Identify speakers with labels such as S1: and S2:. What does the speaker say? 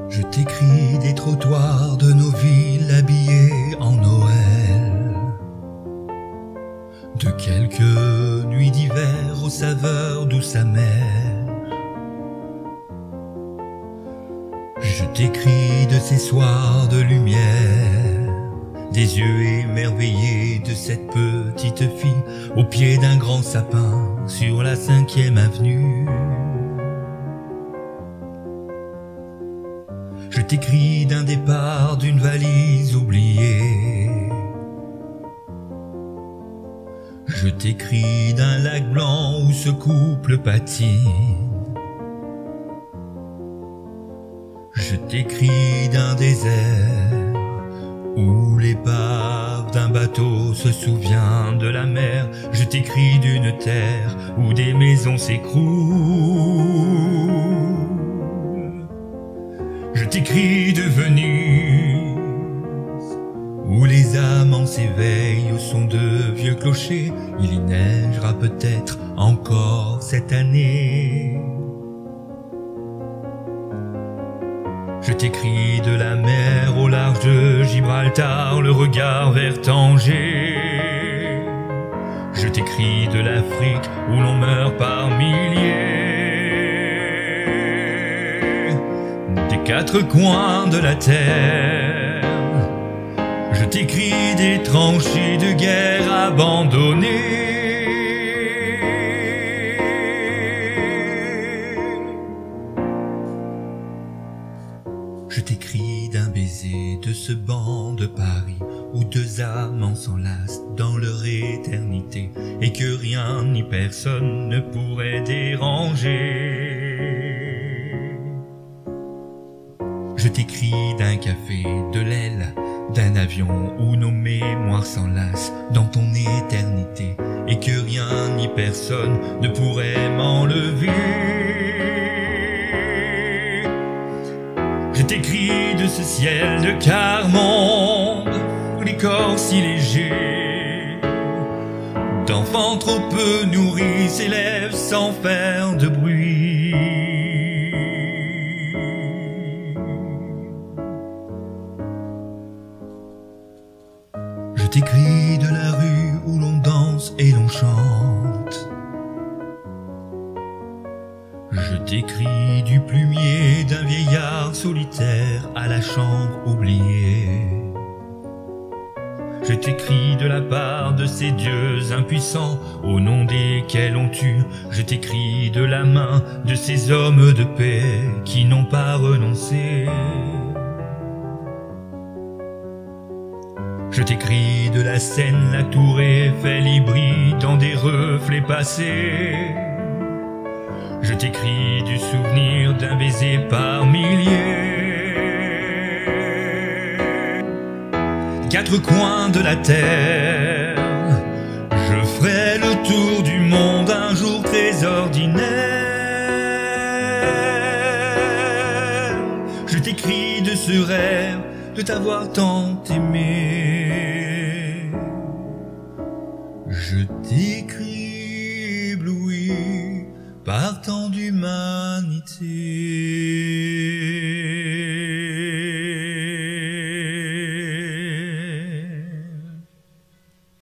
S1: Je t'écris des trottoirs de nos villes habillées en Noël, de quelques nuits d'hiver aux saveurs douces amères. Je t'écris de ces soirs de lumière, des yeux émerveillés de cette petite fille au pied d'un grand sapin sur la 5e avenue. Je t'écris d'un départ, d'une valise oubliée. Je t'écris d'un lac blanc où ce couple patine. Je t'écris d'un désert où l'épave d'un bateau se souvient de la mer. Je t'écris d'une terre où des maisons s'écroulent. Je t'écris de Venise, où les amants s'éveillent au son de vieux clochers. Il y neigera peut-être encore cette année. Je t'écris de la mer au large de Gibraltar, le regard vers Tanger. Je t'écris de l'Afrique où l'on meurt par milliers. Des quatre coins de la terre, je t'écris des tranchées de guerre abandonnées. Je t'écris d'un baiser de ce banc de Paris où deux amants s'enlacent dans leur éternité et que rien ni personne ne pourrait déranger. Je t'écris d'un café, de l'aile, d'un avion où nos mémoires s'enlacent dans ton éternité et que rien ni personne ne pourrait m'enlever. Je t'écris de ce ciel de quart-monde où les corps si légers d'enfants trop peu nourris s'élèvent sans faire de bruit. Je t'écris de la rue où l'on danse et l'on chante. Je t'écris du plumier d'un vieillard solitaire à la chambre oubliée. Je t'écris de la part de ces dieux impuissants au nom desquels on tue. Je t'écris de la main de ces hommes de paix qui n'ont pas renoncé. Je t'écris de la Seine, la tour Eiffel hybride dans des reflets passés. Je t'écris du souvenir d'un baiser par milliers. Quatre coins de la terre, je ferai le tour du monde un jour très ordinaire. Je t'écris de ce rêve de t'avoir tant aimé. Je t'écris ébloui par tant d'humanité.